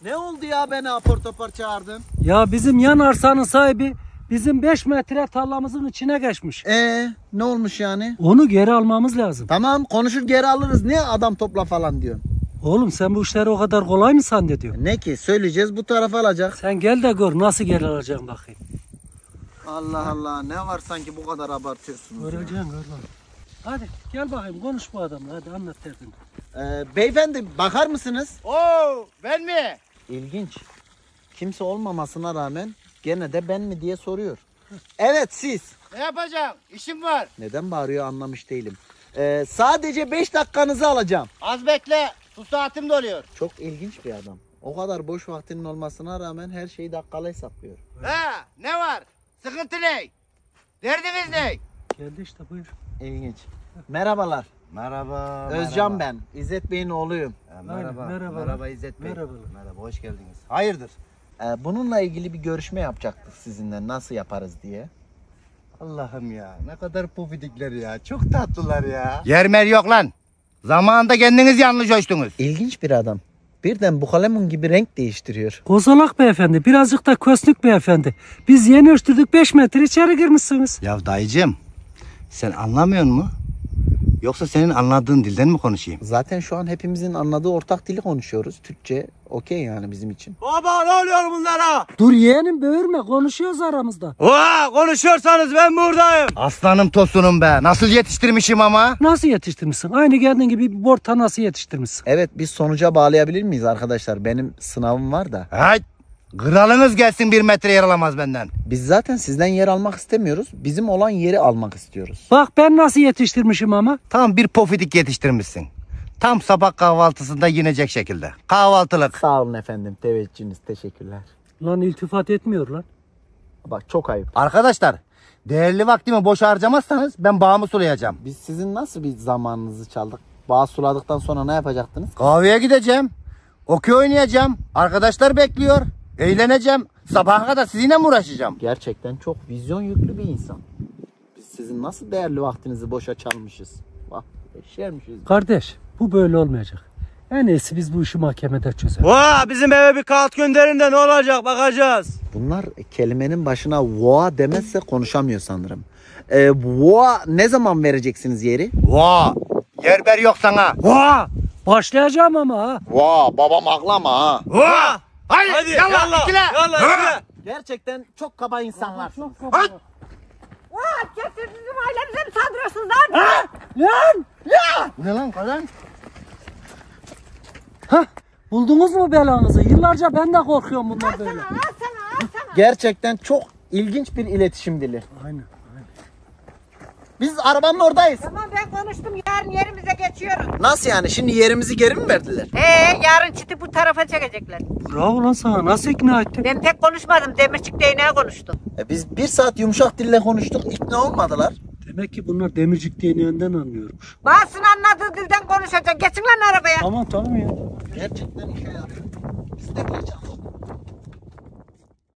Ne oldu ya beni apar topar çağırdın? Ya bizim yan arsanın sahibi bizim 5 metre tarlamızın içine geçmiş. Ne olmuş yani? Onu geri almamız lazım. Tamam konuşur geri alırız. Niye adam topla falan diyorsun? Oğlum sen bu işleri o kadar kolay mı zannediyorsun? Ne ki söyleyeceğiz bu tarafa alacak. Sen gel de gör nasıl geri alacaksın bakayım. Allah Allah ne var sanki bu kadar abartıyorsunuz. Göreceksin gör. Hadi gel bakayım konuş bu adamla hadi anlat derdini. Beyefendi bakar mısınız? Oo, ben mi? İlginç. Kimse olmamasına rağmen gene de ben mi diye soruyor. Evet siz. Ne yapacağım? İşim var. Neden bağırıyor anlamış değilim. Sadece 5 dakikanızı alacağım. Az bekle. Su saatim doluyor. Çok ilginç bir adam. O kadar boş vaktinin olmasına rağmen her şeyi dakikala hesaplıyor. Ha, ne var? Sıkıntı ne? Derdiniz ne? Geldi işte buyur. İlginç. Merhabalar. Merhaba. Özcan ben. İzzet Bey'in oğluyum. Merhaba. Merhaba. Merhaba İzzet Bey. Merhabalar. Merhaba, hoş geldiniz. Hayırdır? Bununla ilgili bir görüşme yapacaktık sizinle. Nasıl yaparız diye. Allah'ım ya, ne kadar pofidikler ya. Çok tatlılar ya. Yer yok lan. Zamanında kendiniz yanlış ölçtünüz. İlginç bir adam. Birden bu kalemun gibi renk değiştiriyor. Kozalak beyefendi birazcık da köslük beyefendi. Biz yeni ölçtürdük 5 metre içeri girmişsiniz. Ya dayıcığım, sen anlamıyor musun? Yoksa senin anladığın dilden mi konuşayım? Zaten şu an hepimizin anladığı ortak dili konuşuyoruz. Türkçe okey yani bizim için. Baba ne oluyor bunlara? Dur yeğenim böğürme konuşuyoruz aramızda. Oha konuşuyorsanız ben buradayım. Aslanım tosunum be. Nasıl yetiştirmişim ama? Nasıl yetiştirmişsin? Aynı kendin gibi bir borta nasıl yetiştirmişsin? Evet biz sonuca bağlayabilir miyiz arkadaşlar? Benim sınavım var da. Hayt. Kralınız gelsin 1 metre yer alamaz benden. Biz zaten sizden yer almak istemiyoruz. Bizim olan yeri almak istiyoruz. Bak ben nasıl yetiştirmişim ama. Tam bir pofidik yetiştirmişsin. Tam sabah kahvaltısında yinecek şekilde. Kahvaltılık. Sağ olun efendim. Teveccühünüz. Teşekkürler. Lan iltifat etmiyor lan. Bak çok ayıp. Arkadaşlar, değerli vaktimi boş harcamazsanız ben bağımı sulayacağım. Biz sizin nasıl bir zamanınızı çaldık? Bağ suladıktan sonra ne yapacaktınız? Kahveye gideceğim. Okey oynayacağım. Arkadaşlar bekliyor. Eğleneceğim. Sabaha kadar sizinle mi uğraşacağım? Gerçekten çok vizyon yüklü bir insan. Biz sizin nasıl değerli vaktinizi boşa çalmışız? Bak eşermişiz. Kardeş bu böyle olmayacak. En iyisi biz bu işi mahkemede çözelim. Oha bizim eve bir kağıt gönderin de ne olacak bakacağız. Bunlar kelimenin başına voa demezse konuşamıyor sanırım. Voa ne zaman vereceksiniz yeri? Vaa! Yer ber yok sana. Oha! Başlayacağım ama ha. Voa babam aklama ha. Oha! Hadi yallah ikile. Yallah. Gerçekten çok kaba insanlar. Siz bizim ailemize mi saldırıyorsunuz lan? Ne lan kadın? Buldunuz mu belanızı? Yıllarca ben de korkuyorum bundan böyle. Al sana. Gerçekten çok ilginç bir iletişim dili. Aynen. Biz arabanın oradayız. Tamam ben konuştum, yarın yerimize geçiyoruz. Nasıl yani? Şimdi yerimizi geri mi verdiler? Yarın çiti bu tarafa çekecekler. Bravo lan sana nasıl ikna ettin? Ben pek konuşmadım, demirçik değneğe konuştum. Biz 1 saat yumuşak dille konuştuk. İkna olmadılar. Demek ki bunlar demircik değneğinden anlıyormuş. Bazısının anladığı dilden konuşacak. Geçin lan arabaya. Tamam ya. Gerçekten işe yarıyor. Biz de geçelim.